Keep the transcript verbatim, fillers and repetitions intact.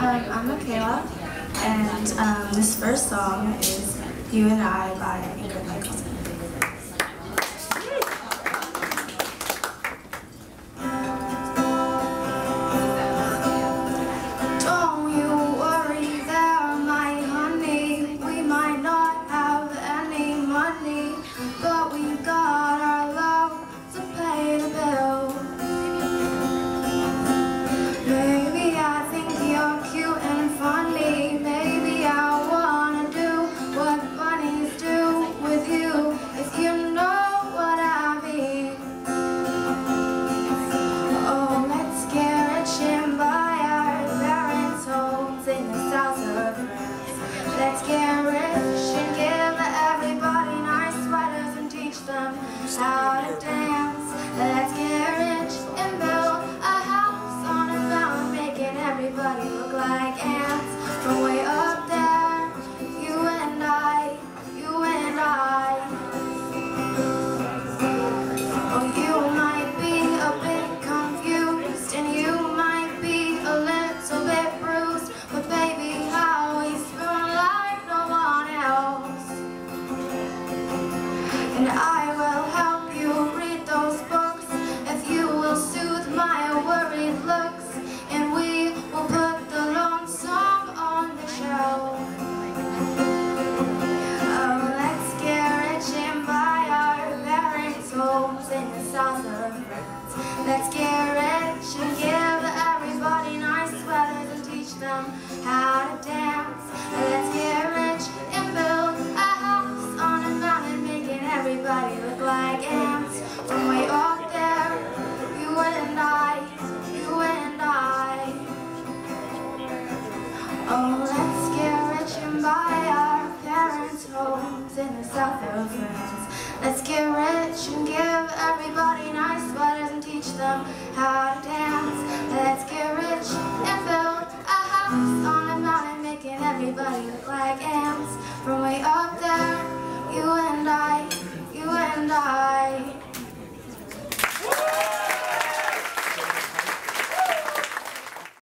Um, I'm Mikaela, and um, this first song is You and I by Benway. Don't you worry there, my honey, we might not have any money, but we got our love to pay the bill. Maybe I think you're cute and funny, maybe I wanna do what bunnies do with you, if you know what I mean. Oh, let's get rich and buy our parents' homes in the south of France. Let's get rich and give everybody nice sweaters and teach them how to dance. Let's get rich and build a house on a mountain, making everybody look like ants. From way up there, you and I, you and I. Oh, you might be a bit confused and you might be a little bit bruised, but baby, how we feel like no one else. And I will help you read those books if you will soothe my worried looks, and we will put the lone song on the shelf. Oh, let's get rich and buy our parents' homes in the south of France. Let's get rich and give everybody nice sweaters and teach them how to dance. Let's get rich and build a house on a mountain, making everybody look like ants. From way up there, you and I, you and I. Oh, let's get rich and buy our parents' homes in the south of France. Let's get rich and give everybody nice sweaters and teach them how to dance.